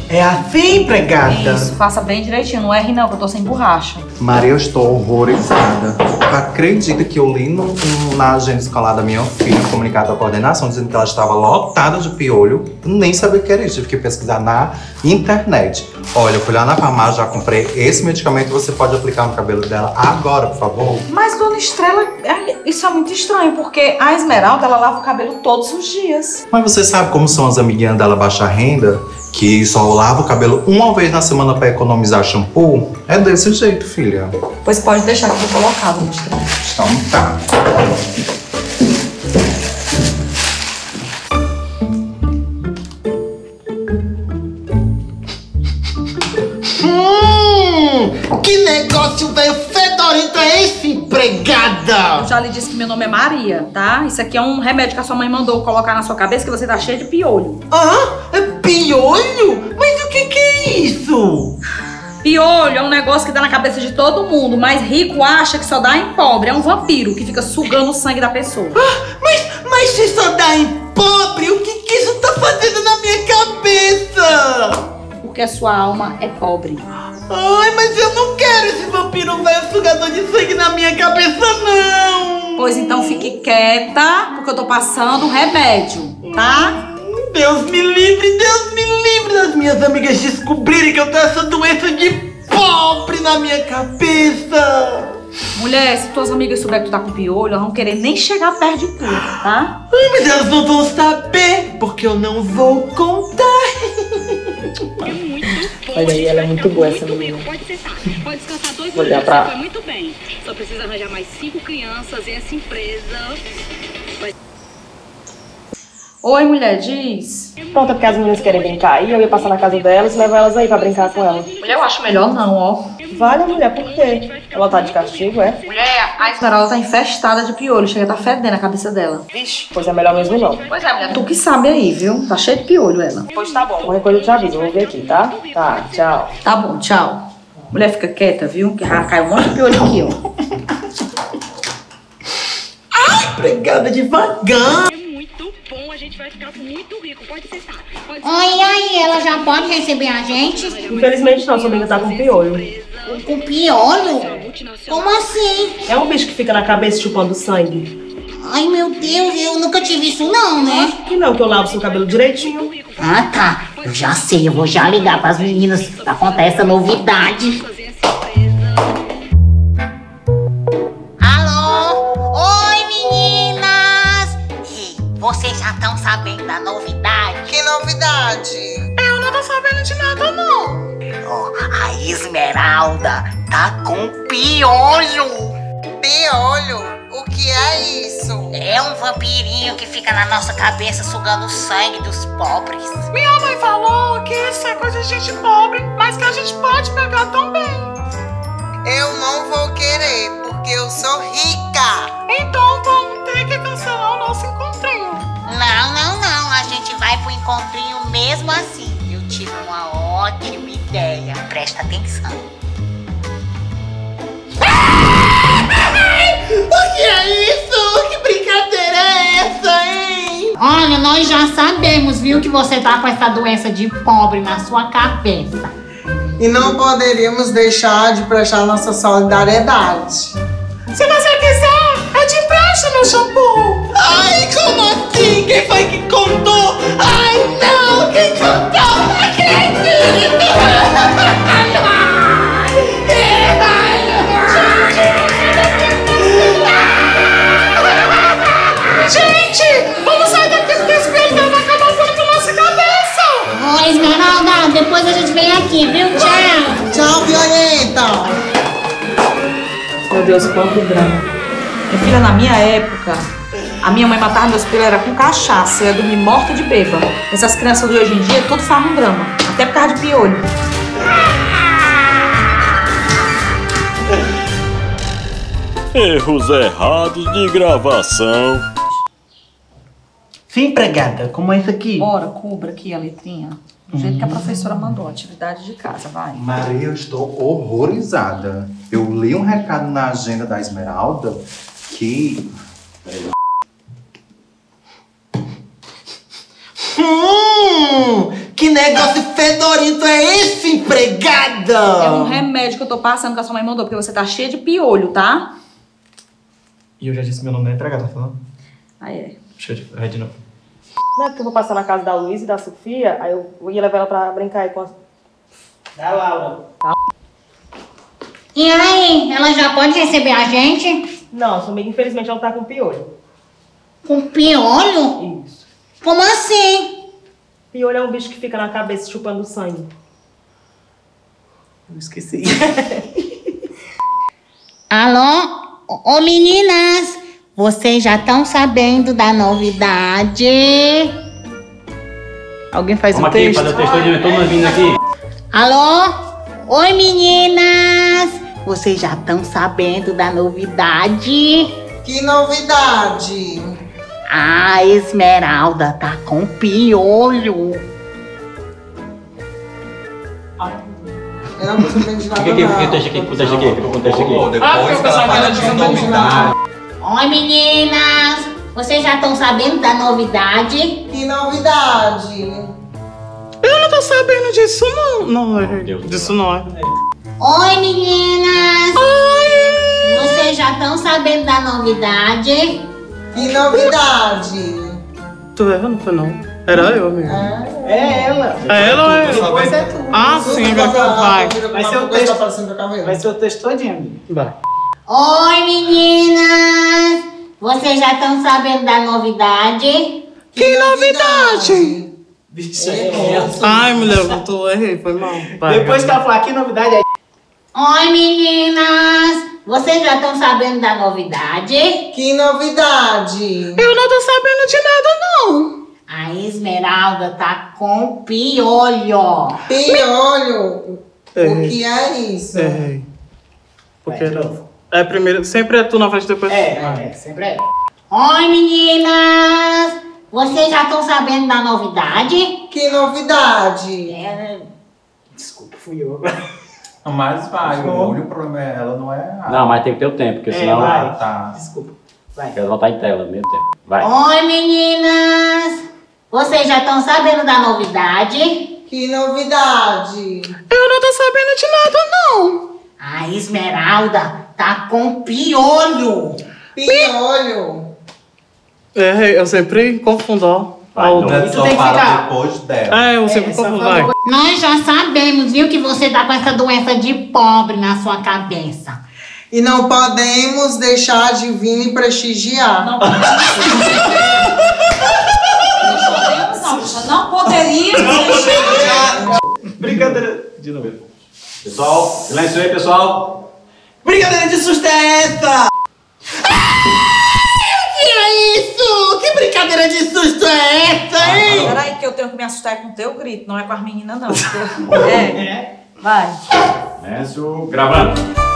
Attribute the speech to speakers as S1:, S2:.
S1: É assim, empregada?
S2: Isso, faça bem direitinho, não erre não, que eu tô sem borracha.
S3: Maria, eu estou horrorizada. Acredita que eu li na agenda escolar da minha filha um comunicado da coordenação dizendo que ela estava lotada de piolho. Nem sabia o que era isso, tive que pesquisar na internet. Olha, eu fui lá na farmácia, já comprei esse medicamento, você pode aplicar no cabelo dela agora, por favor.
S2: Mas, dona Estrela, isso é muito estranho, porque a Esmeralda, ela lava o cabelo todos os dias.
S3: Mas você sabe como são as amiguinhas dela baixa renda? Que só lava o cabelo uma vez na semana pra economizar shampoo? É desse jeito, filha.
S2: Pois pode deixar que eu vou colocar, dona Estrela.
S3: Então tá.
S1: Que negócio velho fedorento é esse, empregada?
S2: Eu já lhe disse que meu nome é Maria, tá? Isso aqui é um remédio que a sua mãe mandou colocar na sua cabeça, que você tá cheia de piolho.
S1: É piolho? Mas o que é isso?
S2: Piolho é um negócio que dá na cabeça de todo mundo, mas rico acha que só dá em pobre. É um vampiro que fica sugando o sangue da pessoa.
S1: Mas se só dá em pobre, o que isso tá fazendo na minha cabeça?
S2: Porque a sua alma é pobre.
S1: Ai, mas eu não quero esse vampiro velho sugador de sangue na minha cabeça, não!
S2: Pois então fique quieta, porque eu tô passando um remédio, tá?
S1: Deus me livre das minhas amigas descobrirem que eu tenho essa doença de pobre na minha cabeça!
S2: Mulher, se tuas amigas souberem que tu tá com piolho, elas vão querer nem chegar perto de tu, tá?
S1: Ai, mas elas não vão saber, porque eu não vou contar.
S4: Olha aí, ela é muito boa, essa menina.
S5: Pode sentar. Pode descansar 2
S4: Vou
S5: minutos.
S4: olhar pra...
S5: Foi muito bem. Só precisa arranjar mais 5 crianças e essa empresa...
S2: Oi, mulher, diz.
S4: Pronto, é porque as meninas querem brincar e eu ia passar na casa delas e levar elas aí pra brincar com elas.
S2: Mulher, eu acho melhor não, ó.
S4: Vale, mulher, por quê? Ela tá de castigo, é?
S2: Mulher, a Esmeralda tá infestada de piolho, chega a tá fedendo a cabeça dela.
S4: Vixe, pois é melhor mesmo não.
S2: Pois é, mulher, tu que sabe aí, viu? Tá cheio de piolho ela.
S4: Pois tá bom, qualquer coisa eu te aviso, eu vou ver aqui, tá? Tá, tchau.
S2: Tá bom, tchau. Mulher, fica quieta, viu? Que já caiu um monte de piolho aqui, ó.
S1: Ai, empregada devagar!
S5: É muito bom, a gente vai ficar muito rico. Pode sentar. Pode
S6: Oi, aí, ela já pode receber a gente?
S4: Infelizmente não, sua amiga tá com piolho.
S6: Com piolho? Como assim?
S4: É um bicho que fica na cabeça chupando sangue.
S6: Ai, meu Deus, eu nunca tive isso não, né?
S4: Que não, que eu lavo seu cabelo direitinho.
S6: Ah, tá. Eu já sei, eu vou já ligar pras meninas pra contar essa novidade.
S5: fazer essa empresa...
S6: Alô? Oi, meninas! Ei, vocês já estão sabendo da novidade?
S1: Que novidade?
S6: Eu não tô sabendo de nada, não. Oh, a Esmeralda tá com piolho.
S1: Piolho? O que é isso?
S6: É um vampirinho que fica na nossa cabeça sugando o sangue dos pobres.
S7: Minha mãe falou que isso é coisa de gente pobre, mas que a gente pode pegar também.
S1: Eu não vou querer, porque eu sou rica.
S7: Então vamos ter que cancelar o nosso encontrinho.
S6: Não. A gente vai pro encontrinho mesmo assim. Eu tive uma ótima ideia. Presta atenção.
S1: O que é isso? Que brincadeira é essa, hein?
S6: Olha, nós já sabemos, viu, que você tá com essa doença de pobre na sua cabeça.
S8: E não poderíamos deixar de prestar nossa solidariedade.
S7: Se você quiser, eu te presto meu shampoo.
S1: Ai, como assim? Quem foi que contou? Ai, não! Quem contou? Não acredito!
S7: Gente, vamos sair daqui porque esse espelho vai acabar com a nossa cabeça.
S6: Ô, Esmeralda, depois a gente vem aqui, viu? Tchau.
S8: Tchau, violenta!
S4: Meu Deus, quanto drama.
S2: Minha filha, na minha época, a minha mãe matava meus filhos era com cachaça, eu ia dormir morta de bêbada. Essas crianças de hoje em dia, tudo faz um drama, até por causa de piolho.
S9: Erros errados de gravação.
S1: Sim, empregada, como é isso aqui?
S2: Bora, cubra aqui a letrinha. Do jeito que a professora mandou, atividade de casa, vai.
S3: Maria, eu estou horrorizada. Eu li um recado na agenda da Esmeralda que...
S1: Que negócio fedorento é esse, empregada?
S2: É um remédio que eu tô passando que a sua mãe mandou, porque você tá cheia de piolho, tá?
S1: E eu já disse meu nome não é empregada, tá falando?
S2: Aí é.
S1: Deixa eu ver de novo.
S4: Não é porque eu vou passar na casa da Luísa e da Sofia, aí eu ia levar ela pra brincar aí com as...
S1: Da Laura.
S6: E aí, ela já pode receber a gente?
S4: Não, sua amiga, infelizmente, ela tá com piolho.
S6: Com piolho?
S4: Isso.
S6: Como assim?
S4: Piolho é um bicho que fica na cabeça chupando sangue.
S1: Eu esqueci.
S6: Alô? Ô meninas, vocês já estão sabendo da novidade?
S4: Alguém faz
S10: Vamos aqui, fazer o texto de todo mundo vindo aqui.
S6: Alô? Oi meninas, vocês já estão sabendo da novidade?
S8: Que novidade?
S6: A Esmeralda tá com piolho.
S8: Eu não tô sabendo de nada,
S10: Fica aqui, fica o texto aqui, fica o texto aqui, fica o texto aqui.
S3: Depois que ela fala de novidade.
S6: Oi meninas, vocês já estão sabendo da novidade?
S8: Que novidade?
S1: Eu não tô sabendo disso, não. Não, disso não é.
S6: Oi meninas! Oi! Vocês já estão sabendo da novidade?
S8: Que novidade?
S1: Tu errou, não foi não? Era eu mesmo.
S8: É ela.
S1: É ela ou é?
S8: Depois é tu.
S1: Ah, sim, vai.
S8: Vai ser o texto.
S11: Vai ser o texto todinho, amigo.
S1: Vai.
S6: Oi meninas! Vocês já estão sabendo da novidade?
S1: Que novidade?
S8: Errou.
S1: Ai, mulher, eu errei, foi mal. Vai,
S11: Depois que ela falar que novidade é.
S6: Oi meninas! Vocês já estão sabendo da novidade?
S8: Que novidade?
S1: Eu não tô sabendo de nada, não.
S6: A Esmeralda tá com piolho.
S8: Piolho?
S1: Errei.
S8: O que é isso?
S1: Errei. Porque é primeiro, sempre é tu na frente, depois
S11: Sempre é.
S6: Oi meninas! Vocês já estão sabendo da novidade?
S8: Que novidade?
S11: Desculpa, fui eu.
S3: Mas vai, o problema é ela, não é a...
S10: Não, mas tem que ter o tempo, porque senão
S11: vai.
S3: Tá.
S11: Desculpa. Vai.
S10: quero voltar em tela ao mesmo tempo. Vai.
S6: Oi meninas! Vocês já estão sabendo da novidade?
S8: Que novidade?
S1: Eu não tô sabendo de nada, não.
S6: A Esmeralda tá com piolho.
S8: Piolho?
S1: Errei, eu sempre confundo, ó.
S10: Vai,
S3: Não é só
S11: tem que
S3: para
S11: ficar.
S3: depois dela.
S1: É, eu sempre confundo, vai.
S6: Nós já sabemos, viu, que você tá com essa doença de pobre na sua cabeça.
S8: E não podemos deixar de vir prestigiar.
S2: Não poderíamos deixar.
S1: Brincadeira. De novo.
S10: Pessoal, silêncio aí, pessoal.
S1: Brincadeira de susto é essa?
S8: Que é isso? Que brincadeira de susto é essa, hein?
S2: Peraí que eu tenho que me assustar com o teu grito, não é com as meninas, não. Vai.
S10: Silêncio, gravando.